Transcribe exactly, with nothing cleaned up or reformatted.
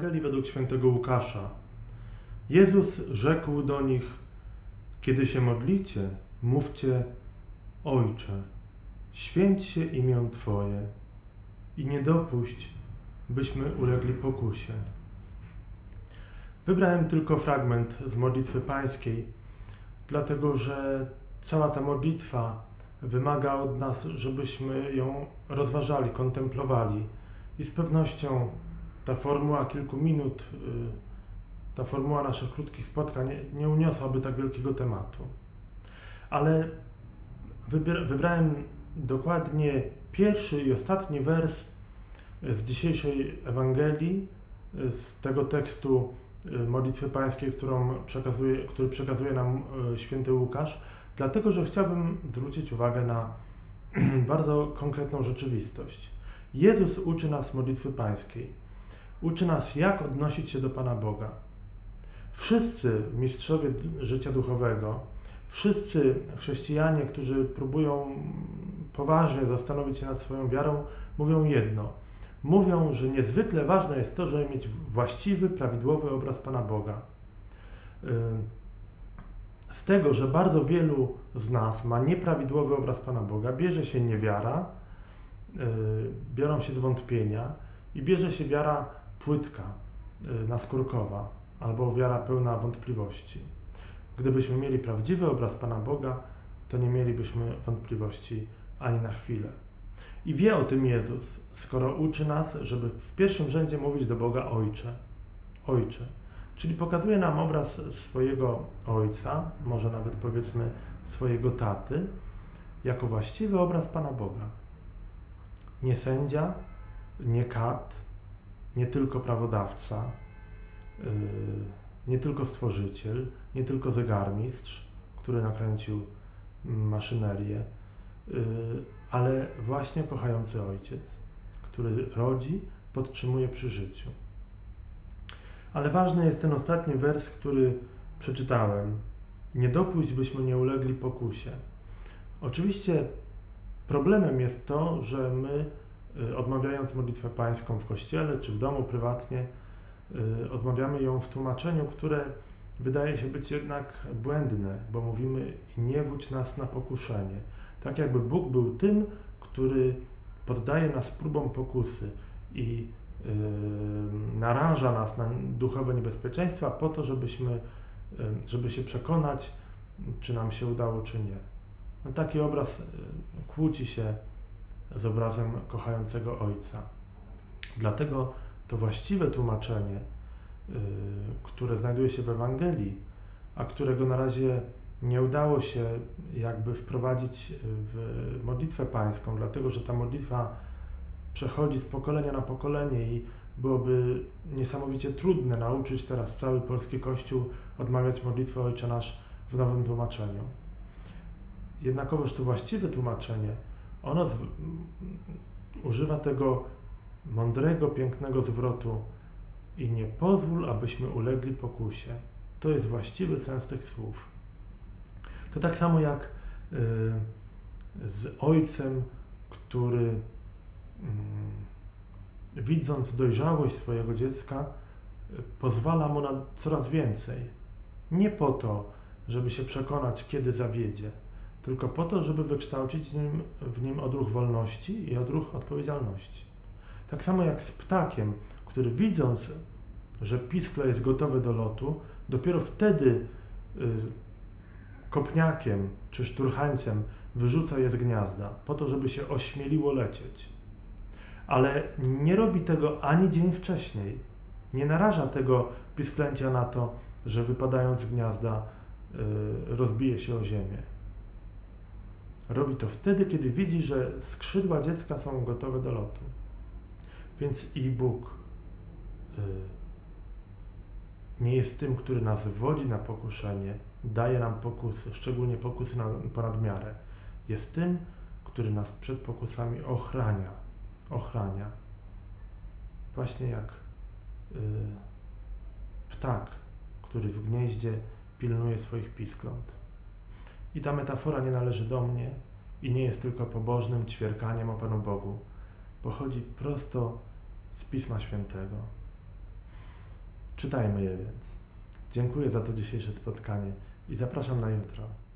Ewangelii według świętego Łukasza. Jezus rzekł do nich: kiedy się modlicie, mówcie: Ojcze, święć się imię Twoje i nie dopuść, byśmy ulegli pokusie. Wybrałem tylko fragment z modlitwy pańskiej, dlatego że cała ta modlitwa wymaga od nas, żebyśmy ją rozważali, kontemplowali. I z pewnością ta formuła kilku minut, ta formuła naszych krótkich spotkań nie uniosłaby tak wielkiego tematu. Ale wybrałem dokładnie pierwszy i ostatni wers z dzisiejszej Ewangelii, z tego tekstu modlitwy pańskiej, którą przekazuje, który przekazuje nam święty Łukasz, dlatego że chciałbym zwrócić uwagę na bardzo konkretną rzeczywistość. Jezus uczy nas modlitwy pańskiej. Uczy nas, jak odnosić się do Pana Boga. Wszyscy mistrzowie życia duchowego, wszyscy chrześcijanie, którzy próbują poważnie zastanowić się nad swoją wiarą, mówią jedno. Mówią, że niezwykle ważne jest to, żeby mieć właściwy, prawidłowy obraz Pana Boga. Z tego, że bardzo wielu z nas ma nieprawidłowy obraz Pana Boga, bierze się niewiara, biorą się zwątpienia i bierze się wiara płytka, naskórkowa, albo wiara pełna wątpliwości. Gdybyśmy mieli prawdziwy obraz Pana Boga, to nie mielibyśmy wątpliwości ani na chwilę. I wie o tym Jezus, skoro uczy nas, żeby w pierwszym rzędzie mówić do Boga Ojcze. Ojcze. Czyli pokazuje nam obraz swojego Ojca, może nawet powiedzmy swojego taty, jako właściwy obraz Pana Boga. Nie sędzia, nie kat, nie tylko prawodawca, yy, nie tylko stworzyciel, nie tylko zegarmistrz, który nakręcił maszynerię, yy, ale właśnie kochający Ojciec, który rodzi, podtrzymuje przy życiu. Ale ważny jest ten ostatni wers, który przeczytałem. Nie dopuść, byśmy nie ulegli pokusie. Oczywiście problemem jest to, że my, odmawiając modlitwę pańską w kościele czy w domu prywatnie, odmawiamy ją w tłumaczeniu, które wydaje się być jednak błędne, bo mówimy: nie wódź nas na pokuszenie. Tak jakby Bóg był tym, który poddaje nas próbom pokusy i yy, naraża nas na duchowe niebezpieczeństwa po to, żebyśmy, yy, żeby się przekonać, czy nam się udało, czy nie. No, taki obraz yy, kłóci się z obrazem kochającego Ojca. Dlatego to właściwe tłumaczenie, yy, które znajduje się w Ewangelii, a którego na razie nie udało się jakby wprowadzić w modlitwę pańską, dlatego że ta modlitwa przechodzi z pokolenia na pokolenie i byłoby niesamowicie trudne nauczyć teraz cały polski Kościół odmawiać modlitwę Ojcze Nasz w nowym tłumaczeniu. Jednakowoż to właściwe tłumaczenie, ono z, używa tego mądrego, pięknego zwrotu: i nie pozwól, abyśmy ulegli pokusie. To jest właściwy sens tych słów. To tak samo jak yy, z ojcem, który yy, widząc dojrzałość swojego dziecka, yy, pozwala mu na coraz więcej. Nie po to, żeby się przekonać, kiedy zawiedzie, tylko po to, żeby wykształcić w nim, w nim odruch wolności i odruch odpowiedzialności. Tak samo jak z ptakiem, który widząc, że piskle jest gotowe do lotu, dopiero wtedy yy, kopniakiem czy szturchańcem wyrzuca je z gniazda, po to, żeby się ośmieliło lecieć. Ale nie robi tego ani dzień wcześniej. Nie naraża tego pisklęcia na to, że wypadając z gniazda yy, rozbije się o ziemię. Robi to wtedy, kiedy widzi, że skrzydła dziecka są gotowe do lotu. Więc i Bóg yy, nie jest tym, który nas wodzi na pokuszenie, daje nam pokusy, szczególnie pokusy na, ponad miarę. Jest tym, który nas przed pokusami ochrania. Ochrania. Właśnie jak yy, ptak, który w gnieździe pilnuje swoich piskląt. I ta metafora nie należy do mnie i nie jest tylko pobożnym ćwierkaniem o Panu Bogu. Pochodzi prosto z Pisma Świętego. Czytajmy je więc. Dziękuję za to dzisiejsze spotkanie i zapraszam na jutro.